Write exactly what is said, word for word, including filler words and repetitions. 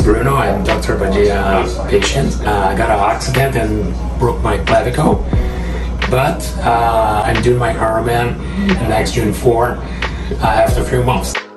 Bruno. I'm Doctor Badia patient. Uh, I got an accident and broke my clavicle, but uh, I'm doing my Ironman next June fourth uh, after three months.